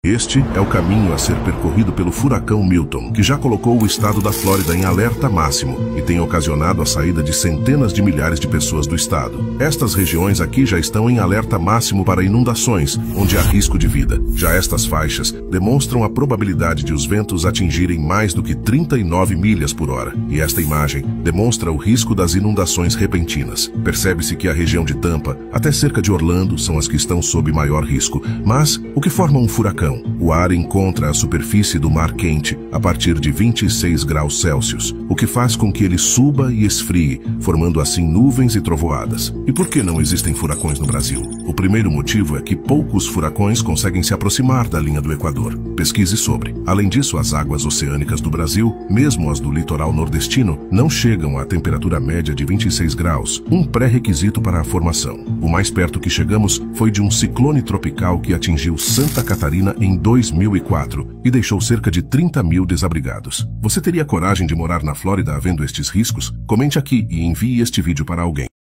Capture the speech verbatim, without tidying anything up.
Este é o caminho a ser percorrido pelo furacão Milton, que já colocou o estado da Flórida em alerta máximo e tem ocasionado a saída de centenas de milhares de pessoas do estado. Estas regiões aqui já estão em alerta máximo para inundações, onde há risco de vida. Já estas faixas demonstram a probabilidade de os ventos atingirem mais do que trinta e nove milhas por hora. E esta imagem demonstra o risco das inundações repentinas. Percebe-se que a região de Tampa, até cerca de Orlando, são as que estão sob maior risco. Mas o que forma um furacão? O ar encontra a superfície do mar quente a partir de vinte e seis graus Celsius, o que faz com que ele suba e esfrie, formando assim nuvens e trovoadas. E por que não existem furacões no Brasil? O primeiro motivo é que poucos furacões conseguem se aproximar da linha do Equador. Pesquise sobre. Além disso, as águas oceânicas do Brasil, mesmo as do litoral nordestino, não chegam à temperatura média de vinte e seis graus, um pré-requisito para a formação. O mais perto que chegamos foi de um ciclone tropical que atingiu Santa Catarina em dois mil e quatro e deixou cerca de trinta mil desabrigados. Você teria coragem de morar na Flórida havendo estes riscos? Comente aqui e envie este vídeo para alguém.